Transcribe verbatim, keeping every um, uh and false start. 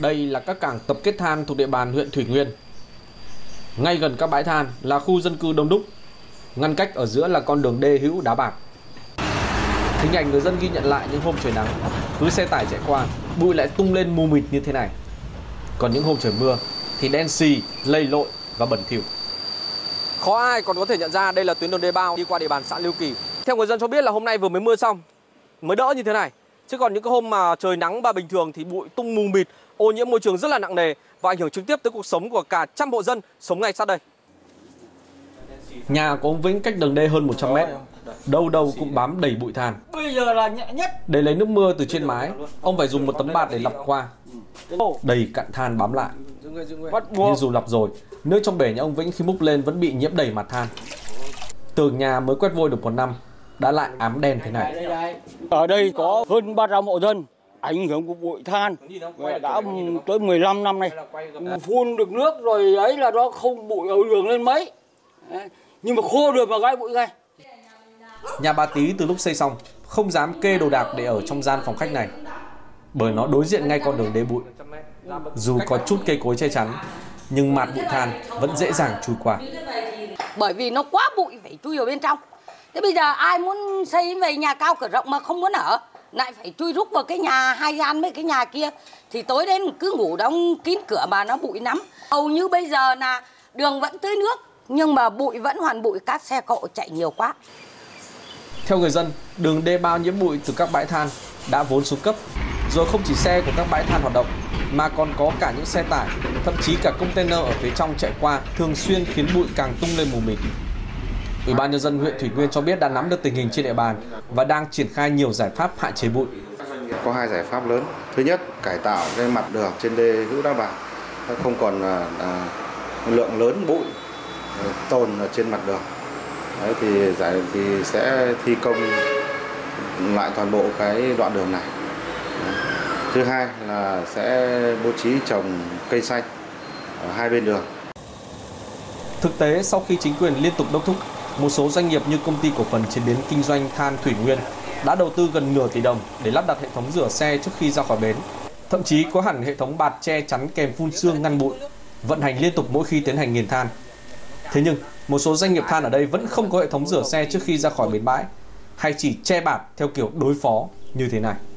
Đây là các cảng tập kết than thuộc địa bàn huyện Thủy Nguyên. Ngay gần các bãi than là khu dân cư đông đúc, ngăn cách ở giữa là con đường đê hữu đá bạc. Hình ảnh người dân ghi nhận lại những hôm trời nắng, cứ xe tải chạy qua, bụi lại tung lên mù mịt như thế này. Còn những hôm trời mưa thì đen xì, lầy lội và bẩn thỉu. Khó ai còn có thể nhận ra đây là tuyến đường đê bao đi qua địa bàn xã Liêu Kỳ. Theo người dân cho biết là hôm nay vừa mới mưa xong, mới đỡ như thế này. Chứ còn những cái hôm mà trời nắng và bình thường thì bụi tung mù mịt, ô nhiễm môi trường rất là nặng nề và ảnh hưởng trực tiếp tới cuộc sống của cả trăm hộ dân sống ngay sát đây. Nhà của ông Vĩnh cách đường đê hơn một trăm mét, đâu đâu cũng bám đầy bụi than. Bây giờ là nhẹ nhất. Để lấy nước mưa từ trên mái, ông phải dùng một tấm bạt để lọc qua. Đầy cặn than bám lại. Nhưng dù lọc rồi, nước trong bể nhà ông Vĩnh khi múc lên vẫn bị nhiễm đầy mặt than. Tường nhà mới quét vôi được một năm đã lại ám đen thế này. Ở đây có hơn ba trăm hộ dân ảnh hưởng của bụi than đã tới mười lăm năm nay. Phun được nước rồi ấy là nó không bụi ở đường lên mấy. Nhưng mà khô được mà gãy bụi ngay. Nhà bà Tí từ lúc xây xong không dám kê đồ đạc để ở trong gian phòng khách này, bởi nó đối diện ngay con đường đê bụi. Dù có chút cây cối che chắn, nhưng mạt bụi than vẫn dễ dàng chui qua. Bởi vì nó quá bụi phải chui vào bên trong. Thế bây giờ ai muốn xây về nhà cao cửa rộng mà không muốn ở, lại phải chui rúc vào cái nhà hai gian với cái nhà kia, thì tối đến cứ ngủ đóng kín cửa mà nó bụi lắm. Hầu như bây giờ là đường vẫn tưới nước, nhưng mà bụi vẫn hoàn bụi, các xe cộ chạy nhiều quá. Theo người dân, đường đê bao nhiễm bụi từ các bãi than đã vốn xuống cấp, rồi không chỉ xe của các bãi than hoạt động, mà còn có cả những xe tải, thậm chí cả container ở phía trong chạy qua, thường xuyên khiến bụi càng tung lên mù mịt. Ủy ban nhân dân huyện Thủy Nguyên cho biết đã nắm được tình hình trên địa bàn và đang triển khai nhiều giải pháp hạn chế bụi. Có hai giải pháp lớn. Thứ nhất, cải tạo cái mặt đường trên đê hữu đá bạc, không còn à, à, lượng lớn bụi tồn ở trên mặt đường. Đấy, thì giải thì sẽ thi công lại toàn bộ cái đoạn đường này. Đấy. Thứ hai là sẽ bố trí trồng cây xanh ở hai bên đường. Thực tế, sau khi chính quyền liên tục đốc thúc, một số doanh nghiệp như công ty cổ phần chế biến kinh doanh than Thủy Nguyên đã đầu tư gần nửa tỷ đồng để lắp đặt hệ thống rửa xe trước khi ra khỏi bến. Thậm chí có hẳn hệ thống bạt che chắn kèm phun sương ngăn bụi, vận hành liên tục mỗi khi tiến hành nghiền than. Thế nhưng, một số doanh nghiệp than ở đây vẫn không có hệ thống rửa xe trước khi ra khỏi bến bãi, hay chỉ che bạt theo kiểu đối phó như thế này.